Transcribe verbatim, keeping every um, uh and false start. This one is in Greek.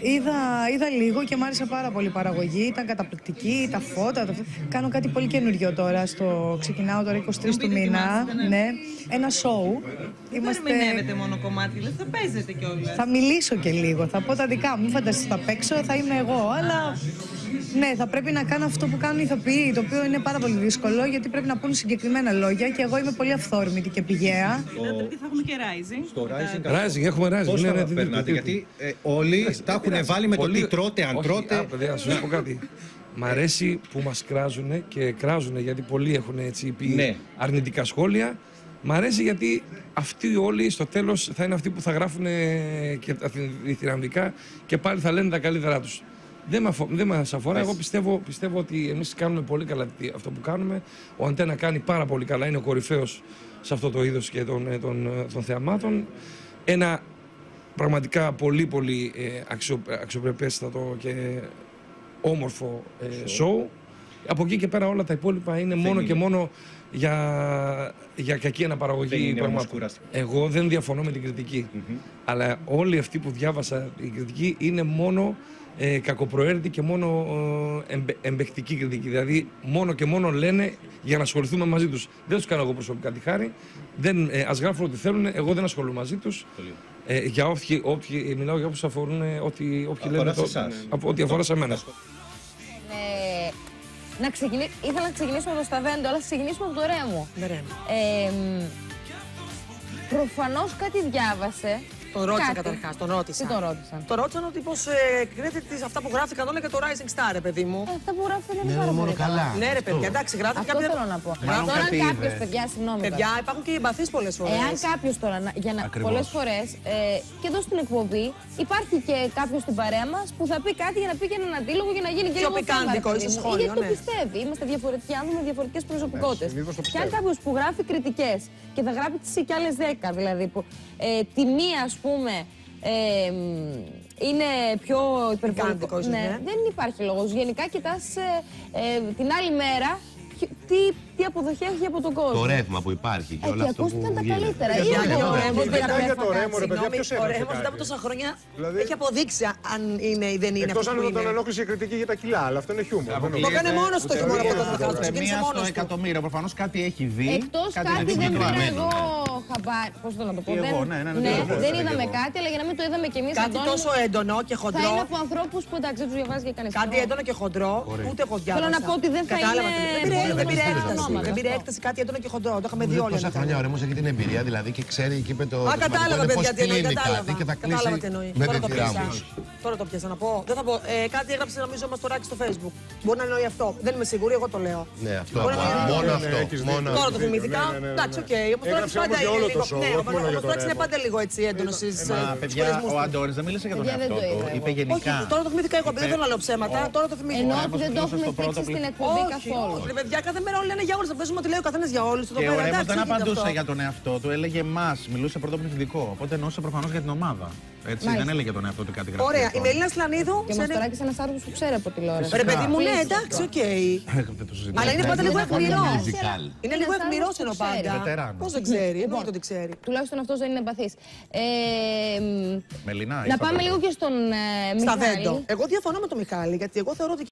Είδα, είδα λίγο και μου άρεσε πάρα πολύ η παραγωγή. Ήταν καταπληκτική, τα φώτα. Τα... Κάνω κάτι πολύ καινούριο τώρα. Στο... Ξεκινάω τώρα είκοσι τρεις του μήνα. Ναι. ναι. Ένα σοου. Δεν Είμαστε... ερμηνεύετε μόνο κομμάτι, λες, θα παίζετε κιόλας. Θα μιλήσω και λίγο. Θα πω τα δικά μου. Μην φανταστείς, θα παίξω, θα είμαι εγώ. Αλλά ναι, θα πρέπει να κάνω αυτό που κάνουν οι ηθοποιοί. Το οποίο είναι πάρα πολύ δύσκολο γιατί πρέπει να πούν συγκεκριμένα λόγια και εγώ είμαι πολύ αυθόρμητη και πηγαία. Την Τρίτη θα έχουμε και Rising. Στο Rising, Rising έχουμε Rising. Πώς θα περνάτε, γιατί ε, όλοι τα έχουν βάλει με το τι τρώτε, αν τρώτε. Α, παιδιά, σου πω κάτι. Μ' αρέσει που μας κράζουν και κράζουν γιατί πολλοί έχουν έτσι πει ναι. αρνητικά σχόλια. Μ' αρέσει γιατί αυτοί όλοι στο τέλος θα είναι αυτοί που θα γράφουν και τα θηραμβικά και πάλι θα λένε τα καλύτερά τους. Δεν, δεν μας αφορά. Εγώ πιστεύω, πιστεύω ότι εμείς κάνουμε πολύ καλά αυτό που κάνουμε. Ο Αντένα κάνει πάρα πολύ καλά. Είναι ο κορυφαίος σε αυτό το είδος και των, των, των θεαμάτων. Ένα πραγματικά πολύ πολύ ε, αξιο, αξιοπρεπέστατο και όμορφο ε, show. Από εκεί και πέρα όλα τα υπόλοιπα είναι δεν μόνο είναι. και μόνο για, για κακή αναπαραγωγή πραγμάτων. Εγώ δεν διαφωνώ με την κριτική. Mm-hmm. Αλλά όλοι αυτοί που διάβασα την κριτική είναι μόνο ε, κακοπροαίρετη και μόνο ε, εμπε, εμπαικτική κριτική. Δηλαδή μόνο και μόνο λένε για να ασχοληθούμε μαζί τους. Δεν τους κάνω εγώ προσωπικά τη χάρη. Δεν, ε, ας γράφουν ό,τι θέλουν. Εγώ δεν ασχολούμαι μαζί τους. Ε, για όποιοι, όποιοι, μιλάω για όποιους αφορούν ό,τι λένε το, ό,τι αφορά σε μένα. Ε, να ξεκινή... Ήθελα να ξεκινήσουμε από το Σταβέντο, αλλά θα ξεκινήσουμε από το Ρέμο. Ε, προφανώς κάτι διάβασε. Τον ρώτησαν καταρχάς, τον ρώτησαν. Τι τον ρώτησαν. Τον ρώτησαν ότι πώς ε, κρίνεται αυτά που γράφτηκαν όλα για το Rising Star, ρε παιδί μου. Ε, αυτά που γράφτηκαν είναι ναι, πάρα μόνο πολύ καλά. Ναι, ρε παιδιά, εντάξει, γράφτηκαν. Αυτό κάποια... θέλω να πω. Τώρα, αν κάποιο, παιδιά, συγγνώμη. Παιδιά, υπάρχουν και οι εμπαθείς πολλές φορές. Εάν κάποιο τώρα, για να... πολλές φορές ε, και εδώ στην εκπομπή υπάρχει και κάποιο στην παρέα μας που θα πει κάτι για να πει και έναν αντίλογο για να γίνει και λίγο πικάντικο, ίσω σχόλιο. Γιατί το πιστεύει. Είμαστε διαφορετικοί άνθρωποι με διαφορετικές προσωπικότητες. Και αν κάποιο που γράφει κριτικές και θα γράφει και άλλες δέκα, δηλαδή που τη μία, ας πούμε. Ε, είναι πιο υπερβολικό. Ναι, ναι. Δεν υπάρχει λόγος. Γενικά κοιτάς ε, ε, την άλλη μέρα τι, τι αποδοχή έχει από τον κόσμο. Το ρεύμα που υπάρχει και ε, όλα και αυτά που ακούστηκαν τα γίνεται. καλύτερα. Ο Ρέμος δεν για το Ρέμο, ρε παιδιά, ποιος ο Ρέμος μετά από τόσα χρόνια έχει αποδείξει αν είναι ή δεν είναι. Εκτός αν τον ενόχλησε η κριτική για τα κιλά, αλλά αυτό είναι χιούμορ. Το έκανε μόνος του και μόνο από τον Μαχάλο. Μία στο εκατομμύριο, προφανώς κάτι έχει δει. Εκτός κάτι δεν πήρα εγώ χαμπάρι. Πώς το να το πω. Δεν είδαμε κάτι, αλλά για να μην το είδαμε κι εμείς. Κάτι τόσο έντονο και χοντρό. Θα είναι από ανθρώπους που εντάξει τους διαβάζει και κανείς. Κάτι έντονο και χοντρό, ούτε εγώ διάβασα. Θέλω να πω ότι δεν θα είναι. Δεν πήρε έκταση. Δεν πήρε έκταση κάτι έντονο και χοντρό. Το είχαμε δει όλοι. Τόσα χρόνια ο Ρέμος έχει την εμπειρία δηλαδή και ξέρει εκεί με το. Α, κατάλαβα, παιδιά, τι εννοεί. Κατάλαβα τι εννοεί. Τώρα το πιάσα. Τώρα το πιάσα να πω. Δεν θα πω. Κάτι έγραψε νομίζω μας το Ράκι στο Facebook. Μπορεί να εννοεί αυτό. Δεν είμαι σίγουρη, εγώ το λέω. Ναι, αυτό. Μόνο αυτό. Τώρα το θυμήθηκα. Εντάξει, οκ. Όμως τώρα πάντα είναι λίγο. Ναι, όμως τώρα είναι πάντα λίγο έτσι έντονο στις. Παιδιά, ο Αντώνης δεν μίλησε για τον εαυτό του. Είπε γενικά. Τώρα το θυμήθηκα εγώ. Δεν θέλω να λέω ψέματα. Τώρα το θυμήθηκα. Ενώ δεν το έχουμε θίξει στην εκπομπή καθόλου. Παιδιά, κάθε μέρα όλοι λένε για όλους. Θα παίζουμε ότι λέει ο καθένας για όλους. Και ο Ρέμος δεν απαντούσε για τον εαυτό του, έλεγε εμάς, μιλούσε πρώτο πληθυντικό. Οπότε εννοούσε προφανώς για την ομάδα. Έτσι, δεν έλεγε τον εαυτό του κάτι γραφτικό. Ωραία, η Μελίνα Σλανίδου. Και μας τώρα και ένας άνθρωπος που ξέρει από τηλεόραση. Ρε παιδί μου, ναι, εντάξει, οκ. Αλλά είναι πάντα λίγο αιχμηρός. Είναι λίγο αιχμηρός ενώ πάντα. Πώς δεν ξέρει, εννοείται ότι ξέρει. Τουλάχιστον αυτός δεν είναι εμπαθής. Μελίνα, να πάμε λίγο και στον Μιχάλη. Σταβέντο. Εγώ διαφωνώ με τον Μιχάλη, γιατί εγώ θεωρώ ότι